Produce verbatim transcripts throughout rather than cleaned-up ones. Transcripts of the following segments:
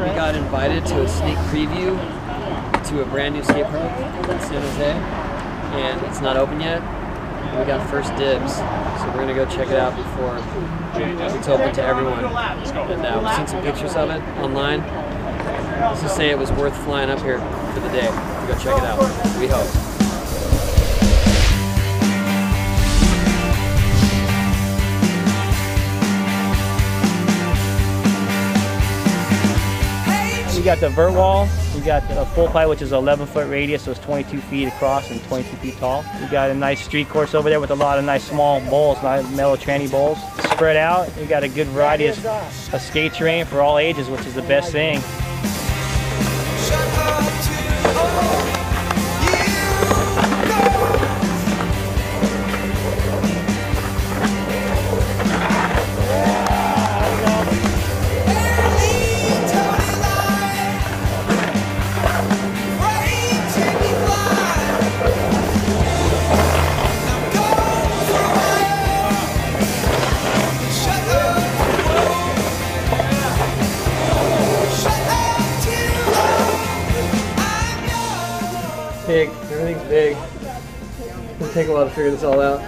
we got invited to a sneak preview to a brand new skate park in San Jose, and it's not open yet. We got first dibs, so we're gonna go check it out before it's open to everyone. And uh, we've seen some pictures of it online. Let's just say it was worth flying up here for the day to go check it out. We hope. We got the vert wall, we got the full pipe, which is eleven foot radius, so it's twenty-two feet across and twenty-two feet tall. We got a nice street course over there with a lot of nice small bowls, nice mellow tranny bowls. Spread out, we got a good variety of, of skate terrain for all ages, which is the best thing. Big, everything's big. It's gonna take a while to figure this all out.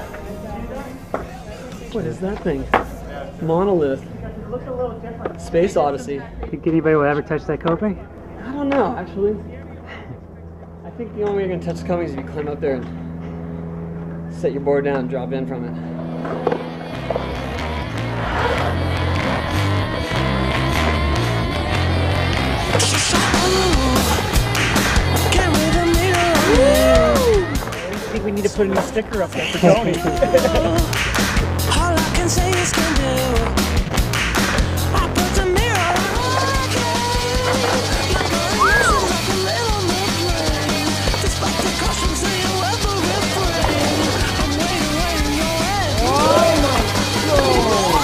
What is that thing? Monolith. It looks a little different. Space Odyssey. Think anybody will ever touch that coping? I don't know, actually. I think the only way you're gonna touch the coping is if you climb up there and set your board down and drop in from it. I think we need to put a new sticker up there for Tony. All I can say is can do. I put the mirror like a little refrain. Despite the cautions of your ever refrain. I'm waiting, waiting your head. Oh my God.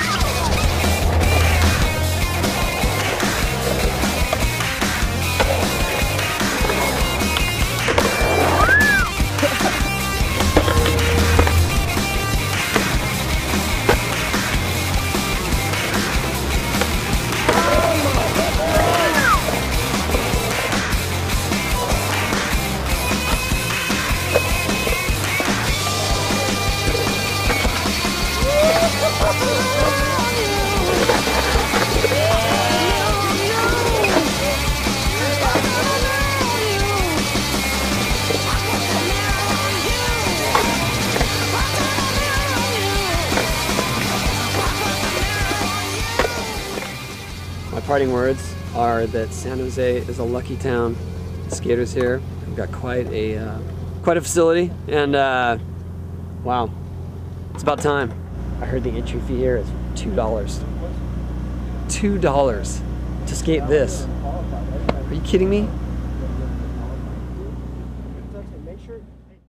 My parting words are that San Jose is a lucky town. Skaters here. We've got quite a uh, quite a facility, and uh, wow, it's about time. I heard the entry fee here is two dollars. Two dollars to skate this. Are you kidding me?